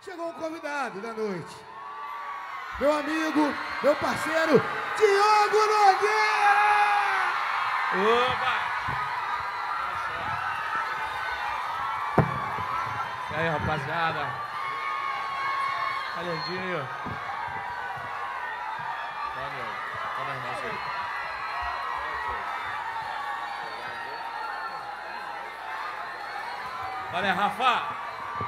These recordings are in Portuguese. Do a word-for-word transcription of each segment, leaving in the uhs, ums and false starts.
Chegou um convidado da noite. Meu amigo, meu parceiro, Diogo Nogueira! Oba! E aí, rapaziada? Alendinho. Valeu. Toma as mãos aí. Olha, Rafa.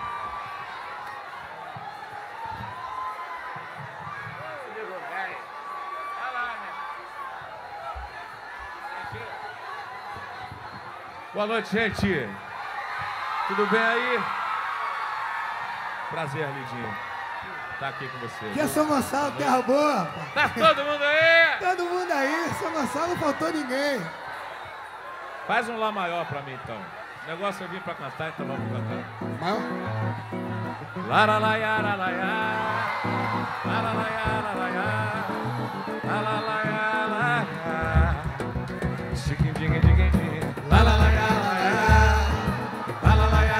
Boa noite, gente. Tudo bem aí? Prazer, Lidinho, estar aqui com você. Que é São Gonçalo, terra boa, rapaz. Tá todo mundo aí? Todo mundo aí. São Gonçalo não faltou ninguém. Faz um Lá maior pra mim, então. O negócio é vir pra cantar, então vamos cantar. Maior? Laralaiá, laralaiá, laralaiá, laralaiá, laralaiá, laralaiá, chiquim, dingue, dingue, dingue, laralaiá, laralaiá, laralaiá,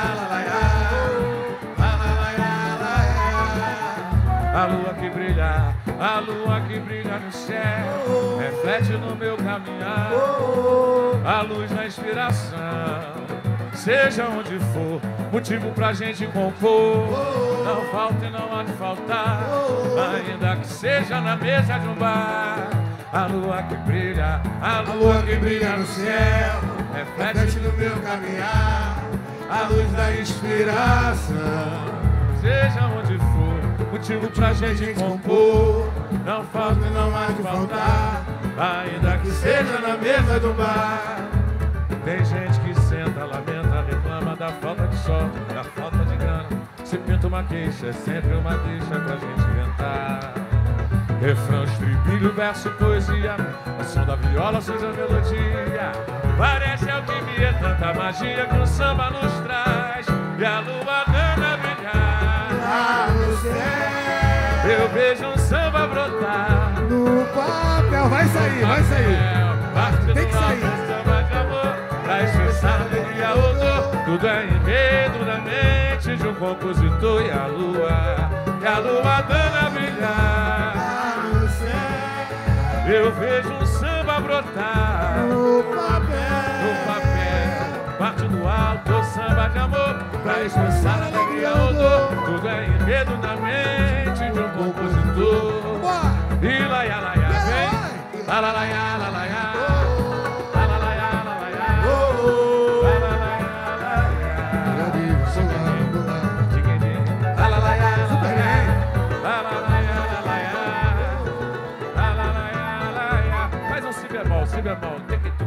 laralaiá, laralaiá. A lua que brilha, a lua que brilha no céu, reflete no meu caminhar, a luz da inspiração. Seja onde for, motivo pra gente compor. Não falta e não há de faltar, ainda que seja na mesa de um bar. A lua que brilha, a lua que brilha no céu, reflete no meu caminhar, a luz da inspiração. Seja onde for, motivo pra gente compor. Não falta e não há de faltar, ainda que seja na mesa do bar. Tem gente que senta, lamenta, reclama da falta de sol, da falta de grana. Se pinta uma queixa, é sempre uma deixa pra gente inventar. Refrão, estribilho, verso, poesia, o som da viola suja a melodia. Parece alquimia, tanta magia que o samba nos traz. E a lua dana brilhar Lá no céu, eu vejo um samba brotar no papel. Vai sair, vai sair. Parte Tem que do sair. alto, samba de amor, pra expressar alegria, odor. Tudo é enredo na mente de um compositor. E a lua, e a lua dana brilhar. Lá no céu, Eu vejo um samba brotar no papel. no papel. Parte do alto, samba de amor, pra expressar alegria, odor. Tudo é enredo na mente de um compositor. Bora. E lá, lá, lá, vem. Lá, lá, lá, lá, lá, lá. Si bemol,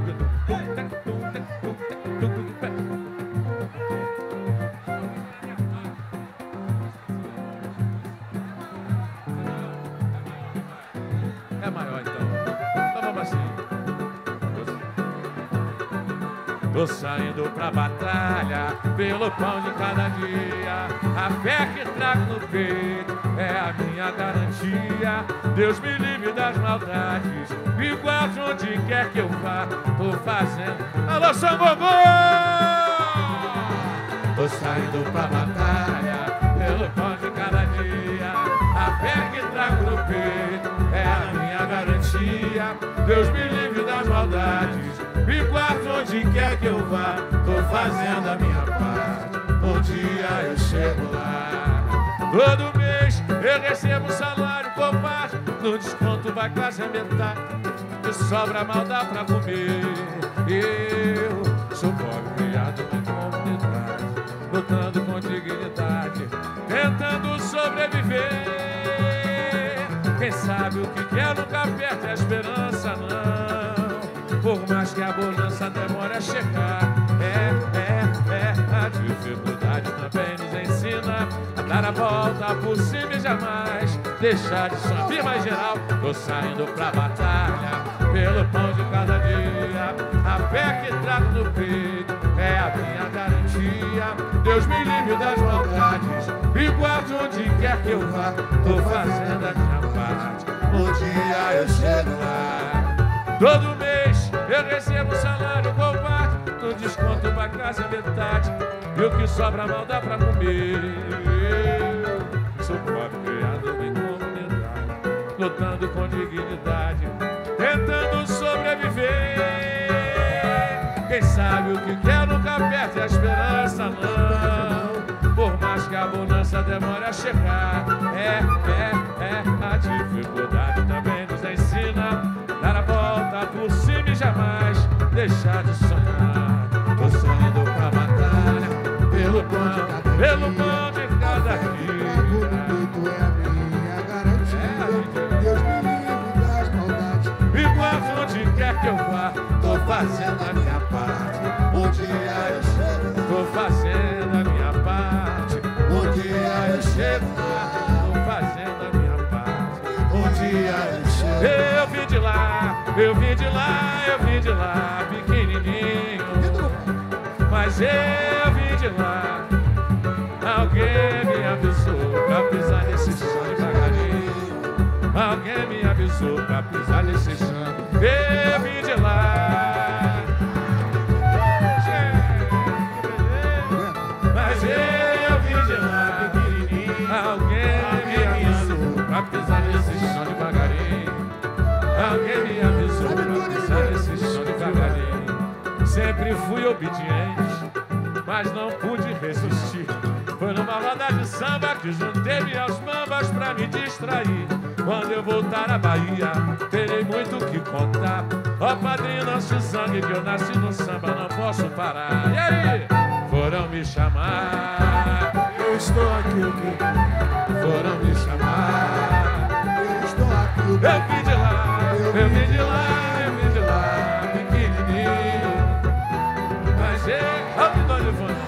é maior então. Então vamos assim. Tô saindo pra batalha pelo pão de cada dia. A fé que trago no peito é a minha garantia. Deus me livre das maldades, me guarde onde quer que eu vá. Tô fazendo... Alô, Sambogô! Tô saindo pra batalha pelo pão de cada dia. A fé que trago no peito é a minha garantia. Deus me livre das maldades, me guarde onde quer que eu vá. Tô fazendo a minha parte, um dia eu chego lá. Todo mês eu recebo salário por parte, no desconto vai quase a metade. Que sobra mal dá pra comer. Eu sou pobre, criado na comunidade, lutando com dignidade, tentando sobreviver. Quem sabe o que quer nunca perde a esperança, não. Por mais que a bonança demore a chegar, é, é, é. A dificuldade também nos ensina a dar a volta por cima e jamais deixar de sonhar. Mais geral, tô saindo pra batalha pelo pão de cada dia. A fé que trago no peito é a minha garantia. Deus me livre das maldades, me guarde onde quer que eu vá. Tô fazendo a minha parte, um dia eu chego lá. Todo mês eu recebo salário por parte, no desconto vai quase a metade. E o que sobra mal dá pra comer. lutando com dignidade, tentando sobreviver. Quem sabe o que quer nunca perde a esperança, não. Por mais que a bonança demore a chegar, é, é, é, a dificuldade também nos ensina dar a volta por cima e jamais deixar de sonhar. Tô saindo pra batalha, pelo pão, pelo pão de cada dia. É a minha garantia. Deus me livre das maldades. E por onde quer que eu vá, tô fazendo a minha parte. Um dia eu chego, tô fazendo a minha parte. Um dia eu chego, tô fazendo a minha parte. Um dia eu chego. Eu vim de lá, eu vim de lá, eu vim de lá, pequenininho. Mas eu vim de lá. Alguém me avisou pra pisar nesse chão devagarinho. Alguém me avisou pra pisar nesse chão. Eu vim de lá. Mas eu vim de lá, pequenininho. Alguém me avisou pra pisar nesse chão devagarinho. Alguém me avisou pra pisar nesse chão devagarinho. Sempre fui obediente, mas não pude resistir. Foi numa roda de samba que juntei-me aos mambas pra me distrair. Quando eu voltar à Bahia, terei muito o que contar. Ó padrinho, nosso sangue, que eu nasci no samba, não posso parar. E aí? Foram me chamar, Eu estou aqui. foram me chamar. Eu estou aqui. Eu vim de lá, eu vim de lá, eu vim de lá, pequenininho. Mas eu, ó que nós levamos.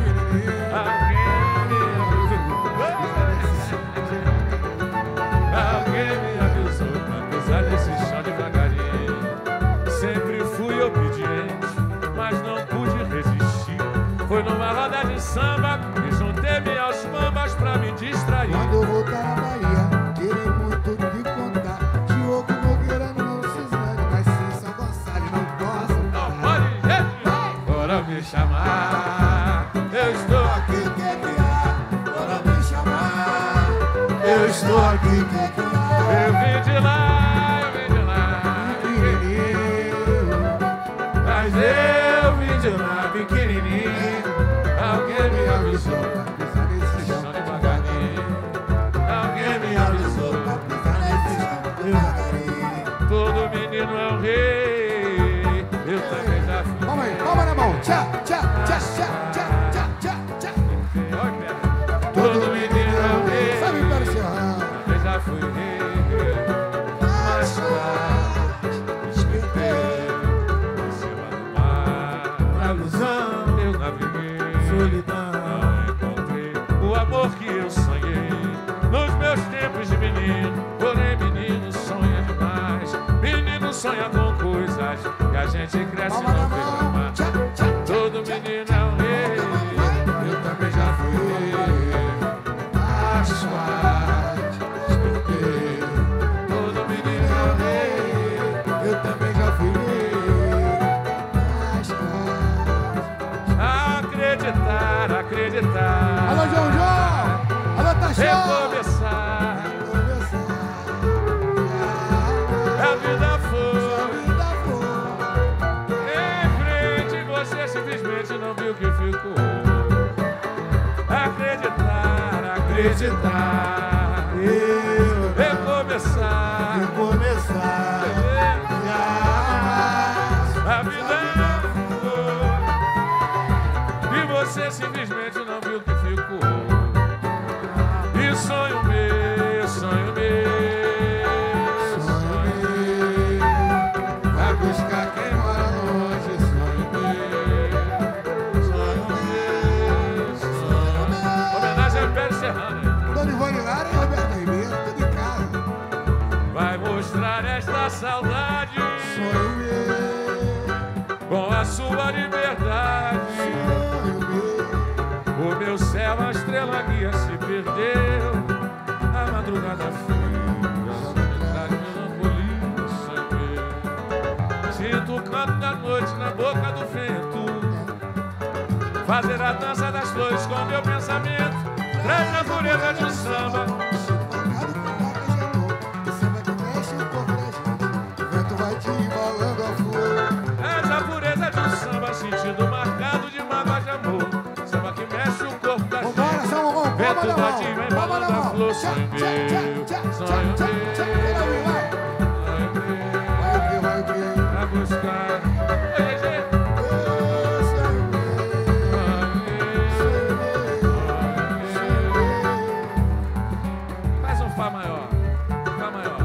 Alguém me avisou pra pisar nesse chão devagarinho. Sempre fui obediente, mas não pude resistir. Foi numa roda de samba que juntei-me aos mambas pra me distrair. Quando eu voltar à Bahia, terei muito o que contar. Diogo Nogueira não se esmere, mas sim São Gonçalo não posso Não parar. pode ir, foram me chamar. Eu estou aqui, O que que há? Bora me chamar. Eu estou aqui. O que que há? eu vim de lá, eu vim de lá. Pequenininho. Mas eu vim de lá, pequenininho. Alguém me avisou pra Pisar nesse chão pisar devagarinho. Alguém me avisou. Pisar nesse chão devagarinho. Todo menino é um rei. Eu também já fui. Palma aí, palma na mão. Tchá, tchá, tchá, tchá, tchá, tchá, tchá, tchá. Olha, pera. Todo menino é um rei. Sabe para o Serrano. Também já fui rei. Mas quase despertei. Em cima do mar, na ilusão, eu naviguei. Solidão. Não encontrei o amor que eu sonhei nos meus tempos de menino. Porém, menino sonha demais. Menino sonha com coisas que a gente cresce e Palma na não vê mão. amar. Tchá, tchá, tchá. Todo menino é um rei. Eu também já fui rei. As quais despertei. Todo menino é um rei. Eu também já fui rei. As quais. Acreditar, acreditar. Alô, João João! Alô, Tachão! Recomeçar. A vida foi em frente, você simplesmente não viu que ficou. Acreditar, acreditar. Eu Recomeçar. começar A vida foi e você simplesmente não viu que ficou. E sonho meu, sonho meu, sonho meu. Vai buscar quem mora longe, sonho meu, sonho meu, sonho meu. Homenagem a Pérez Serrano, hein? Dona Ivone Lara e Roberto Ribeiro, tudo em casa. Vai mostrar esta saudade Sonho meu, com a sua liberdade. sonho meu. O meu céu, a estrela guia se perdeu. A madrugada fria, soledade, melancolia, sonho meu. Sinto o canto da noite na boca do vento. Fazer a dança das flores com meu pensamento. Traz a pureza de um samba. Tocado com marca de amor, o samba mão, palma Vento da mão, vadinho, vem palma da balando a mão. flor, Tchá, sonho tchá, meu, tchá, tchá, sonho tchá, meu, tchá, quero ouvir, vai. sonho meu. Vai o quê, vai o quê? Pra buscar. Oi, gente. Faz um Fá maior. Fá maior.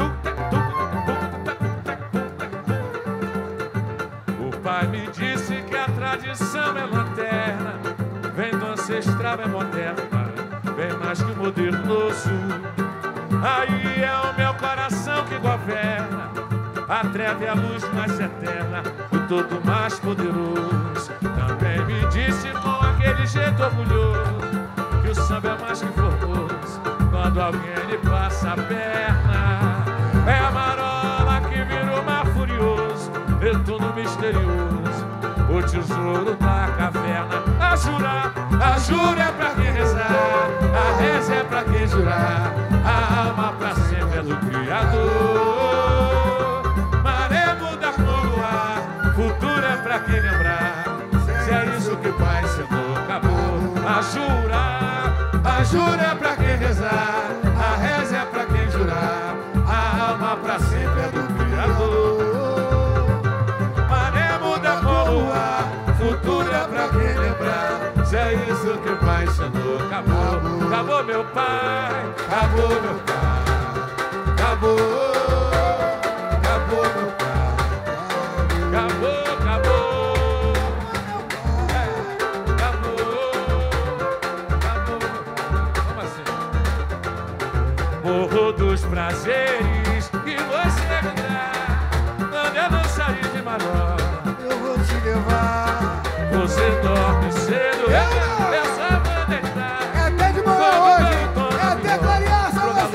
O pai me disse que a tradição é lanterna, vem do ancestral, é moderna, bem mais que modernoso. Aí é o meu coração que governa, a treva é a luz mais eterna, o todo mais poderoso. Também me disse com aquele jeito orgulhoso que o samba é mais que formoso quando alguém lhe passa a perna. É a marola que vira o mar furioso, retorno misterioso, o tesouro da caverna. A jurar, a jura é pra quem rezar, a reza é pra quem jurar, a alma pra sempre é do Criador. Maré muda com o luar, futuro é pra quem lembrar, se é isso que o Pai ensinou, acabou. A jurar, a jura é pra quem rezar, a reza é pra quem jurar, a alma pra sempre é do Criador. Maré muda com o luar, futuro é pra quem lembrar, se é isso que o Pai ensinou, acabou. Acabou meu pai, acabou meu pai, acabou, acabou meu pai, acabou, acabou, é, acabou, acabou. Como assim? Morro dos prazeres que você me dá, quando eu não sair de marola, Eu vou te levar. você dorme cedo, eu, eu só vou deitar. É até de manhã hoje, é até clarear, só você.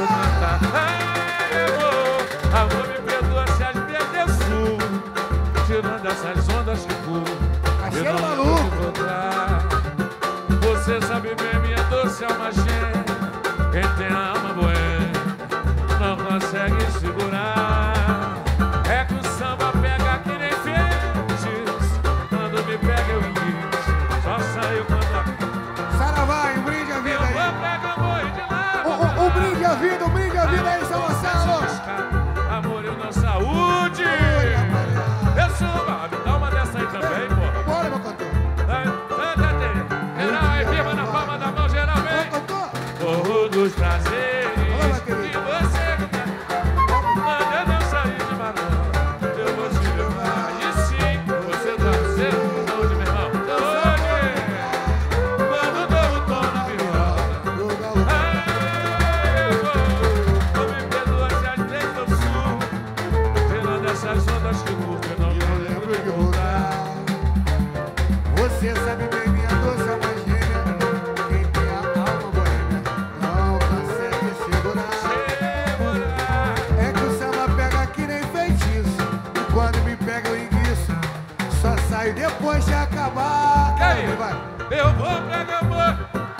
Amor, me perdoa se as perder sul, tirando essas ondas que pulo, Achei eu não maluco. lembro de voltar. Você sabe bem, minha doce alma gêmea, quem tem a alma boêmia não consegue segurar. É que o samba pega que nem feitiço, quando me pega eu invisto, só saio quando a... Saravá, um brinde à Eu vida vou aí. pegar boi de lava. Um, um, um brinde à vida, um brinde à vida aí, São Gonçalo. Amor, eu não saúde. Eu sou uma... Me dá uma dessa aí também, porra. Bora, meu cantor. Geral, aí, firma na palma da mão, geral, Ô, vem. cantor. Morro dos prazeres Olá, que querido. você me dá. Quando eu não sair de marola, eu vou te levar. E sim, você dá cedo, onde, meu irmão? Onde? Quando dou o tom na viola. Ô, galo. Não me perdoa se as vezes eu subo, tirando essas ondas que curto, eu não Eu me lembro lembro de de voltar. voltar. Você sabe bem, minha doce alma gêmea, quem tem a alma boêmia não consegue segurar. É que o samba pega que nem feitiço, e quando me pega eu enguiço, só saio depois de acabar. E aí? Vai. Eu vou pegar amor,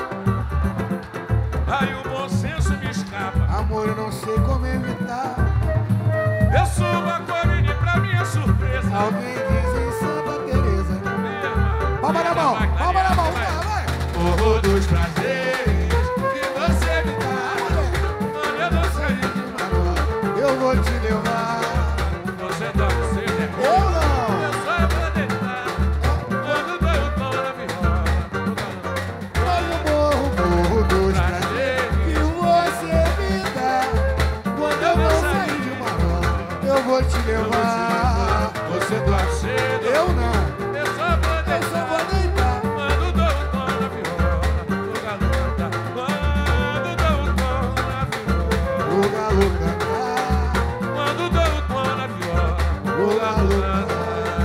aí o bom senso me escapa. Amor, eu não sei como evitar. Eu subo a colina pra minha surpresa. Alguém diz em Santa Teresa. Palma na mão, palma na mão, vai, vai. Morro dos prazeres que você me dá. Quando eu não sair de Eu vou te levar. você dá o seu Eu derrame. não. Eu só vou deitar quando dou o tom na viola. Mas o morro, morro dos prazeres que você me dá. Quando eu vou sair de uma roda, eu vou te levar. Você dorme cedo. Eu não. Eu só vou Eu só deitar vou deitar. quando dou o tom na viola. O galo canta. Quando dou o tom na viola. O galo cantar. Quando dou o tom na viola. O galo canta.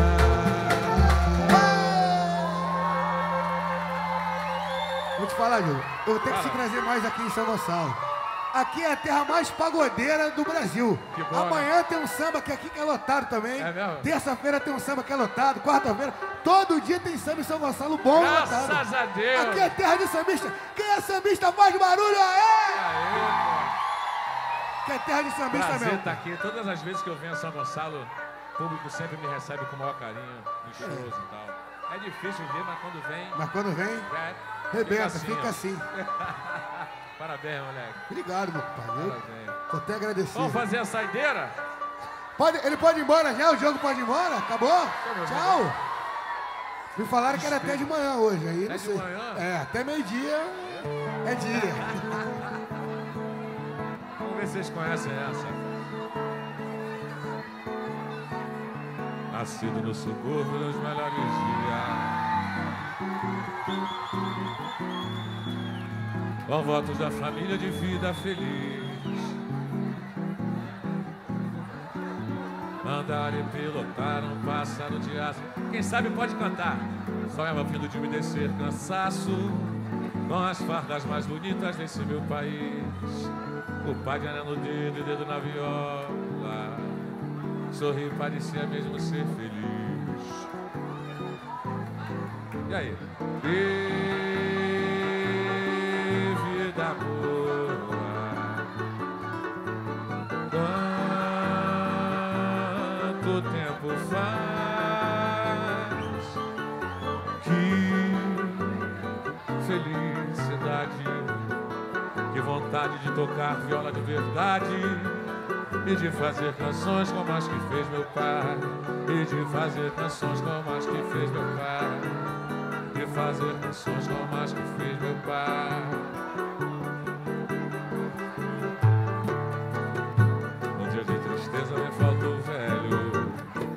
Vou te falar, Júlio. Eu vou ter que Fala. se trazer mais aqui em São Gonçalo. Aqui é a terra mais pagodeira do Brasil. Que bom, Amanhã tem um samba que aqui que é lotado também. É mesmo? Terça-feira tem um samba que é lotado. Quarta-feira. Todo dia tem samba em São Gonçalo bom lotado. Graças a Deus. Aqui é terra de sambista. Quem é sambista faz barulho, aê! Aê, Que é terra de pô. sambista Prazer mesmo. estar aqui. Todas as vezes que eu venho a São Gonçalo, o público sempre me recebe com o maior carinho, em shows e tal. É difícil ver, mas quando vem, Mas quando vem, é, Rebenta, Fica fica assim, assim. Parabéns, moleque. Obrigado, meu pai. Parabéns. Tô até agradecido. Vamos fazer a saideira? Pode, ele pode ir embora já? O jogo pode ir embora? Acabou? Tchau. Me falaram que era até de manhã hoje. Aí, É não de sei. manhã? É, até meio-dia é dia. Vamos ver se vocês conhecem essa. Nascido no subúrbio dos melhores dias, com votos da família de vida feliz, andar e pilotar um pássaro de aço. Quem sabe pode cantar. Sonhava vindo de me descer cansaço, com as fardas mais bonitas desse meu país. O pai de anel no dedo e dedo na viola, sorrir parecia mesmo ser feliz. E aí? E vida boa, quanto tempo faz que felicidade, que vontade de tocar viola de verdade e de fazer canções como as que fez meu pai, e de fazer canções como as que fez meu pai, de fazer canções como as que fez meu pai. Um dia de tristeza me faltou o velho,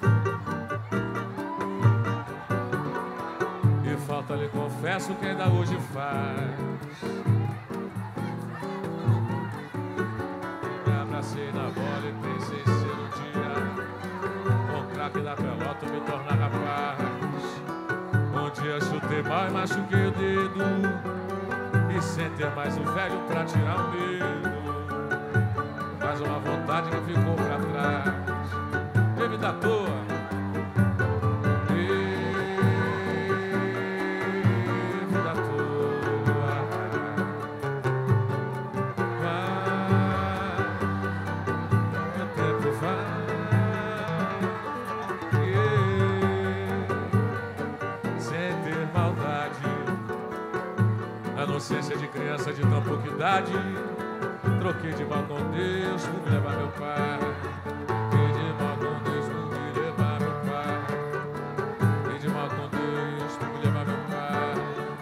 e falta, lhe confesso, que ainda hoje faz. Abracei na bola e pensei ser um dia com o craque da pelota me tornar rapaz. Um dia chutei mal e machuquei o dedo, e sem ter mais um velho pra tirar o medo, mas uma vontade que ficou pra trás. Teve da toa. Inocência de criança de tão pouca idade, troquei de mal com Deus por me levar meu pai. Troquei de mal com Deus por me levar meu pai. Troquei de mal com Deus por me levar meu pai.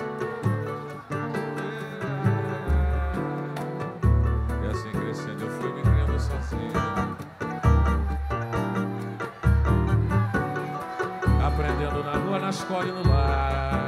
E assim crescendo eu fui me criando sozinho, aprendendo na rua, na escola e no lar.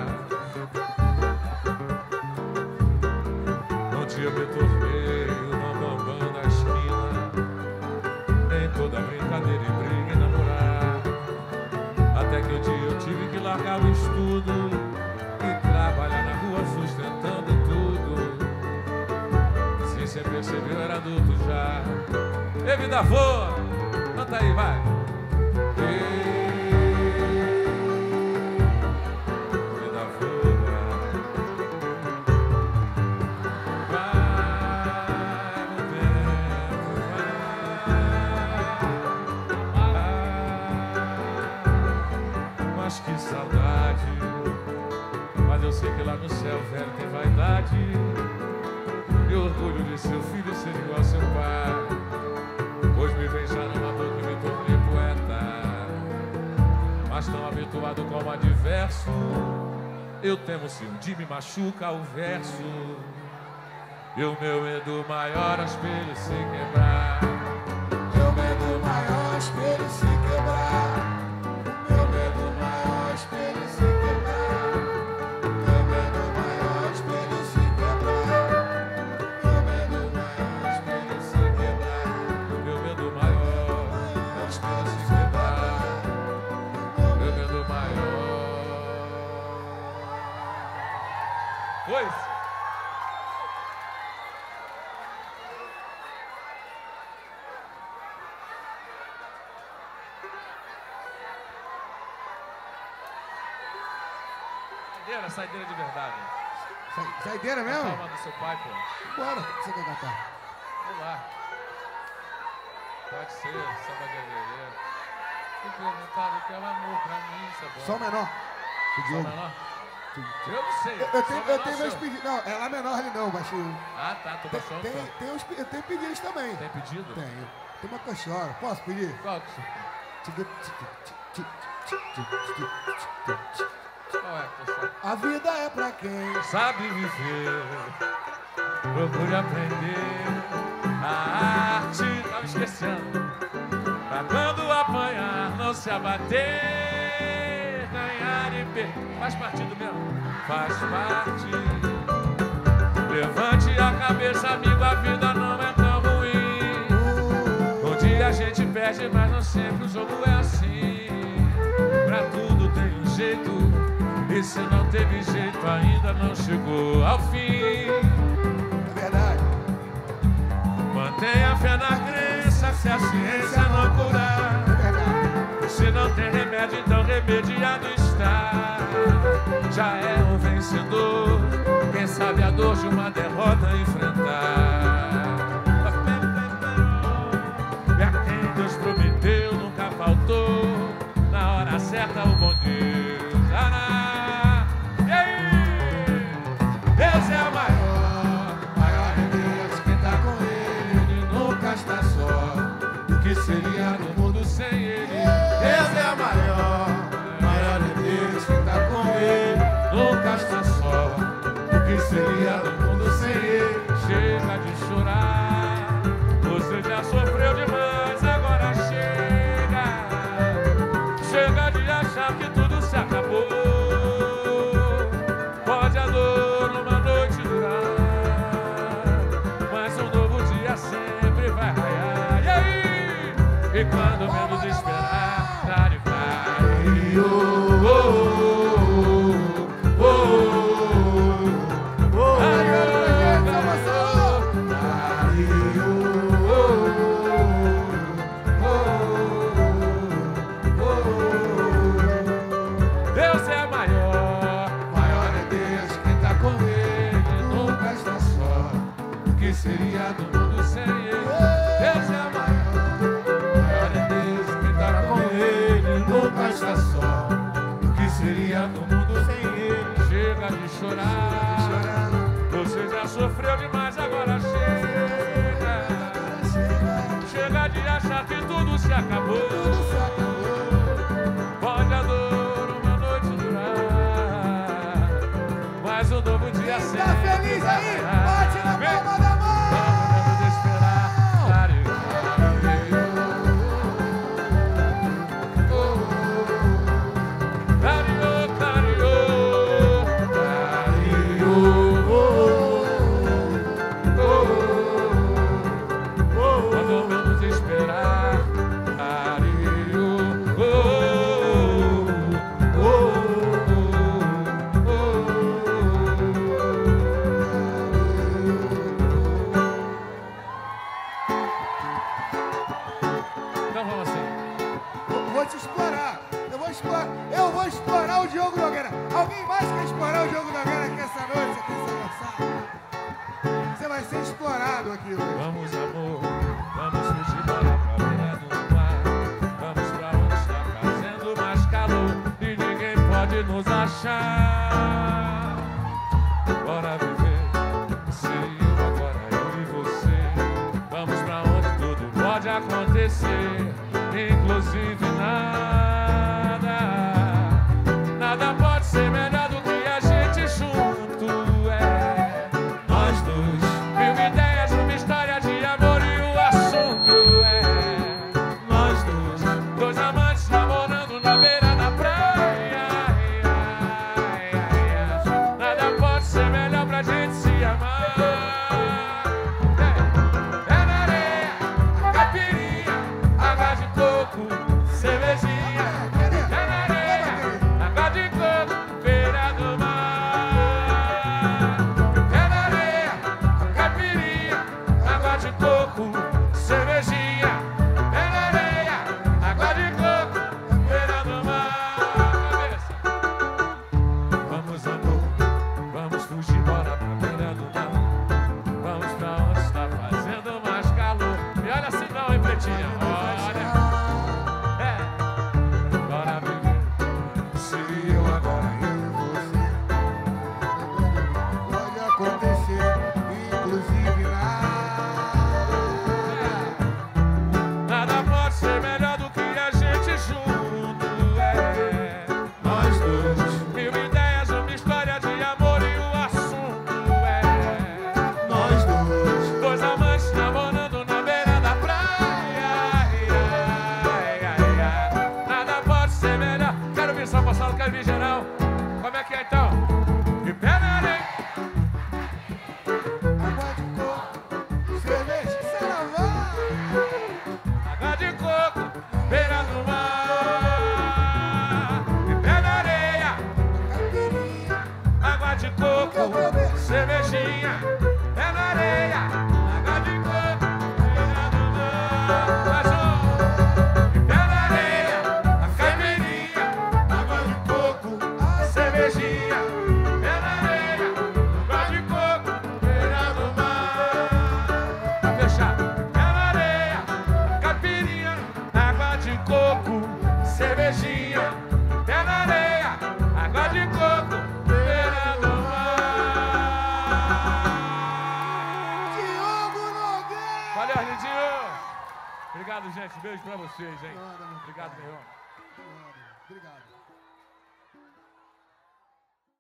Eu me tornei o bambambam da esquina, em toda brincadeira e briga e namorar. Até que um dia eu tive que largar o estudo e trabalhar na rua sustentando tudo. Sem ser perceber, eu era adulto já. E vida voa, canta aí, vai. E... que saudade, mas eu sei que lá no céu o velho tem vaidade e orgulho de seu filho ser igual ao seu pai. Pois me beijar numa boca e me tornei poeta, mas tão habituado como adverso, eu temo se um dia me machuca o verso, e o meu medo maior é o espelho se quebrar. Meu medo maior é o espelho se quebrar. Espelho se quebrar, meu medo maior, espelho se quebrar, meu medo maior, espelho se quebrar, meu medo maior, espelho se quebrar, meu medo maior. Pois. Saideira, saideira de verdade. Sa saideira mesmo? A palma do seu pai, pô. Bora, o que você quer cantar? Vamos lá. Pode ser, samba de alegria. Me perguntaram que é o amor pra mim, isso é bom. Sol menor. Sol menor? Eu não sei. Eu tenho, eu tenho Só meus pedidos. Não, é lá menor ali não, baixinho. Ah, tá, tô Tem, baixando. tem, tem uns, eu tenho pedidos também. Tem pedido? Tenho. Tem uma que eu choro. Posso pedir? Qual que você... Qual é que você... A vida é pra quem sabe viver, procure aprender a arte. Tava esquecendo. Pra quando apanhar, não se abater, ganhar e perder. Faz parte do meu, faz parte. Levante a cabeça, amigo, a vida não é tão ruim. Um dia a gente perde, mas não sempre o jogo é assim. Pra tudo tem um jeito, e se não teve jeito, ainda não chegou ao fim. É verdade. Mantenha a fé na crença, se a ciência não curar. É verdade. Se não tem remédio, então remediado está. Já é um vencedor, quem sabe a dor de uma derrota enfrentar. E a quem Deus prometeu nunca faltou, na hora certa o bom Deus dará. E aí? Deus é o maior, maior é Deus, quem tá com ele, ele nunca está só. O que seria do mundo sem ele? Deus é o maior, maior é Deus, quem tá com ele, nunca está só. O que seria do mundo sem ele? Chega de chorar, você já sofreu demais, agora chega. Chega de achar que tudo se acabou. Pode a dor numa noite durar, mas um novo dia sempre vai raiar. E aí? E quando menos esperar, tá de vai. Oh, oh, oh, oh, oh, Deus é maior, maior é Deus, quem tá com ele nunca está só. O que seria do mundo sem ele? Deus é maior, maior é Deus, quem tá com ele nunca está só. O que seria do mundo sem ele? Chega de chorar, você já sofreu demais, agora chega. Chega de achar que tudo se acabou. Pode a dor uma noite durar, mas um novo dia sempre. Tá feliz aí? Bate na palma da mão! Vamos esperar. Clareou, clareou, clareou. Quando menos esperar. Então vamos assim. Vou, vou te explorar. Eu vou explorar. Eu vou explorar o Diogo Nogueira. Alguém mais quer explorar o Diogo Nogueira aqui essa noite, aqui essa moçada? Você vai ser explorado aqui hoje. Vamos, amor, vamos fugir para a beira do mar. Vamos pra onde está fazendo mais calor e ninguém pode nos achar. Bora viver, se eu agora, eu e você. Vamos pra onde tudo pode acontecer, inclusive nada. Nada pode ser melhor do que a gente junto, é. Nós dois, mil ideias, uma história de amor e o assunto é. Nós dois, dois amantes namorando na beira da praia. Nada pode ser melhor pra gente se amar. É, é na areia, caipirinha, água de coco, cervejinha. É na areia, água de coco, beira do mar. É na areia, caipirinha, água de coco, cervejinha. É na areia, água de coco, beira do mar. Vamos, amor, vamos fugir, bora pra beira do mar. Vamos pra onde está fazendo mais calor. E olha assim não, hein, pretinha? Olha. É. Bora viver. Se eu agora E você? cervejinha, pé na areia, água de coco, beira do mar. Diogo Nogueira! Valeu, Arlindinho! Obrigado, gente. Beijo pra vocês, hein? Obrigado, meu irmão. Obrigado.